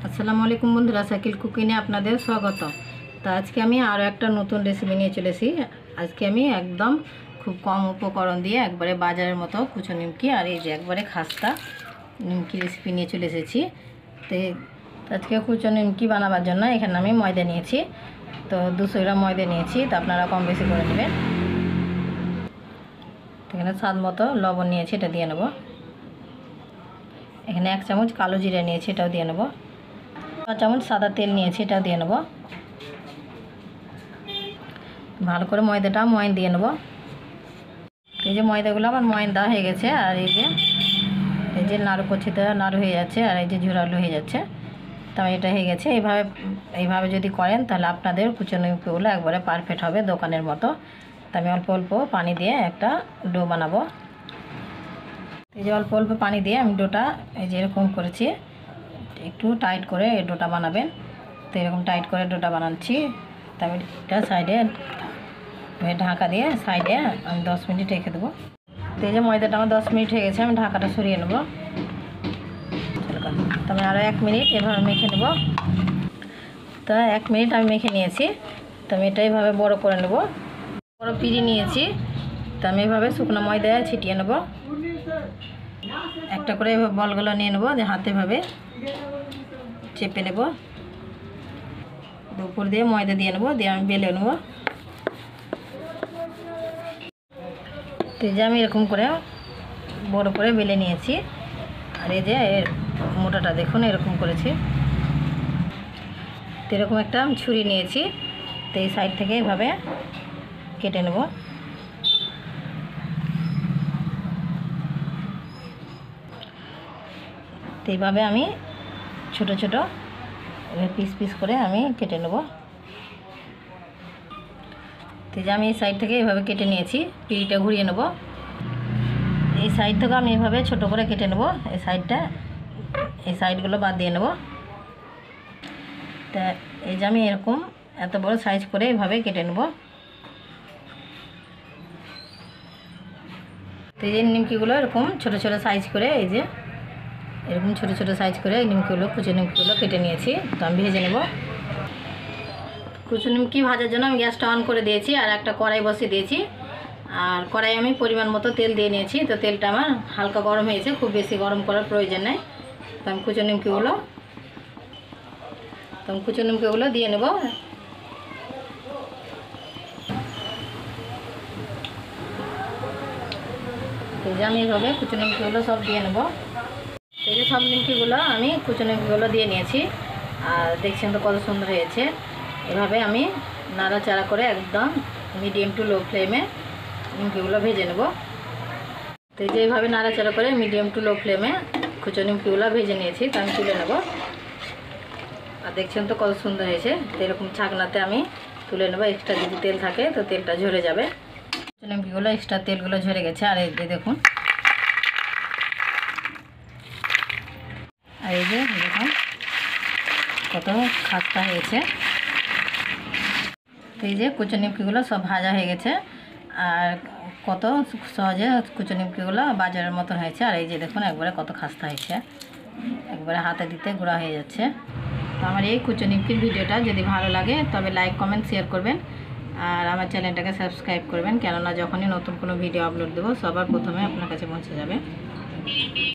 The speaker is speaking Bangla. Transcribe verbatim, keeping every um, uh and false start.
আসসালামু আলাইকুম বন্ধুরা, সাইকেল কুকিংয়ে আপনাদের স্বাগত। তো আজকে আমি আরও একটা নতুন রেসিপি নিয়ে চলেছি। আজকে আমি একদম খুব কম উপকরণ দিয়ে একবারে বাজারের মতো কুচো নিমকি আর এই যে একবারে খাস্তা নিমকি রেসিপি নিয়ে চলে এসেছি। তো আজকে কুচো নিমকি বানাবার জন্য এখানে আমি ময়দা নিয়েছি। তো দুশো গ্রাম ময়দা নিয়েছি, তো আপনারা কম বেশি করে নেবেন। এখানে স্বাদ মতো লবণ নিয়েছি, এটা দিয়ে নেব। এখানে এক চামচ কালো জিরা নিয়েছি, এটাও দিয়ে নেব। পাঁচ চামচ সাদা তেল নিয়েছি, এটাও দিয়ে নেব। ভালো করে ময়দাটা ময়ন দিয়ে নেব। এই যে ময়দাগুলো আমার ময়ন দেওয়া হয়ে গেছে, আর এই যে এই যে নাড়ু কচিতে নাড়ু হয়ে যাচ্ছে, আর এই যে ঝুরালো হয়ে যাচ্ছে। তো এটা হয়ে গেছে। এইভাবে এইভাবে যদি করেন তাহলে আপনাদের কুচো নিমকিগুলো একবারে পারফেক্ট হবে, দোকানের মতো। তো আমি অল্প অল্প পানি দিয়ে একটা ডো বানাবো। এই যে অল্প অল্প পানি দিয়ে আমি ডোটা এই যে এরকম করেছি, একটু টাইট করে এই ডোটা বানাবেন। তো এরকম টাইট করে ডোটা বানাচ্ছি। তো আমি এটা সাইডে ঢাকা দিয়ে সাইডে আমি দশ মিনিট রেখে দেবো। তো এই যে ময়দাটা আমার দশ মিনিট হয়ে গেছে, আমি ঢাকাটা সরিয়ে নেব। তো আমি আরও এক মিনিট এভাবে মেখে নেব। তো এক মিনিট আমি মেখে নিয়েছি। তো আমি এটা এইভাবে বড়ো করে নেব। বড়ো পিড়ি নিয়েছি, তো আমি এইভাবে শুকনো ময়দা ছিটিয়ে নেব। একটা করে এভাবে বলগুলো নিয়ে নেবো, যে হাতে এভাবে চেপে নেব। উপর দিয়ে ময়দা দিয়ে নেবো, দিয়ে আমি বেলে নেব। তো এই যে আমি এরকম করে বড় করে বেলে নিয়েছি। আর এই যে এর মোটাটা দেখুন এরকম করেছি। তো এরকম একটা আমি ছুরি নিয়েছি, তো এই সাইড থেকে এভাবে কেটে নেব। তো এইভাবে আমি ছোট ছোট পিস পিস করে আমি কেটে নেব। তো যে আমি এই সাইড থেকে এইভাবে কেটে নিয়েছি, পিড়িটা ঘুরিয়ে নেব। এই সাইড থেকে আমি এইভাবে ছোট করে কেটে নেব। এই সাইডটা এই সাইডগুলো বাদ দিয়ে নেব। তা এই যে আমি এরকম এত বড় সাইজ করে এইভাবে কেটে নেব। তো এই যে নিমকিগুলো এরকম ছোট ছোট সাইজ করে এই যে এরকম ছোট ছোট সাইজ করে নিমকিগুলো কুচো নিমকিগুলো কেটে নিয়েছি। তো আমি ভেজে নেব। কুচো নিমকি ভাজার জন্য আমি গ্যাসটা অন করে দিয়েছি, আর একটা কড়াই বসিয়ে দিয়েছি। আর কড়াই আমি পরিমাণ মতো তেল দিয়ে নিয়েছি। তো তেলটা আমার হালকা গরম হয়েছে, খুব বেশি গরম করার প্রয়োজন নেই। তো আমি কুচো নিমকিগুলো তো আমি কুচো নিমকিগুলো দিয়ে নেব। এই যে আমি এইভাবে কুচো নিমকিগুলো সব দিয়ে নেব। এই যে সব নিমকিগুলো আমি কুচো নিমকিগুলো দিয়ে নিয়েছি, আর দেখছেন তো কত সুন্দর হয়েছে। এভাবে আমি নাড়াচাড়া করে একদম মিডিয়াম টু লো ফ্লেমে নিমকিগুলো ভেজে নেব। তো এই যে এইভাবে নাড়াচাড়া করে মিডিয়াম টু লো ফ্লেমে কুচো নিমকিগুলো ভেজে নিয়েছি। তো আমি তুলে নেব। আর দেখছেন তো কত সুন্দর হয়েছে। তো এরকম ছাকনাতে আমি তুলে নেব। এক্সট্রা যদি তেল থাকে তো তেলটা ঝরে যাবে। কুচো নিমকিগুলো এক্সট্রা তেলগুলো ঝরে গেছে। আর এই যে দেখুন, আর এই যে দেখুন কত খাস্তা হয়েছে। তো এই যে কুচো নিমকিগুলো সব ভাজা হয়ে গেছে, আর কত সহজে কুচো নিমকিগুলো বাজারের মতন হয়েছে। আর এই যে দেখুন একবারে কত খাস্তা হয়েছে, একবারে হাতে দিতে গুঁড়া হয়ে যাচ্ছে। তো আমার এই কুচো নিমকির ভিডিওটা যদি ভালো লাগে তবে লাইক কমেন্ট শেয়ার করবেন, আর আমার চ্যানেলটাকে সাবস্ক্রাইব করবেন, কেননা যখনই নতুন কোনো ভিডিও আপলোড দেবো সবার প্রথমে আপনার কাছে পৌঁছে যাবে।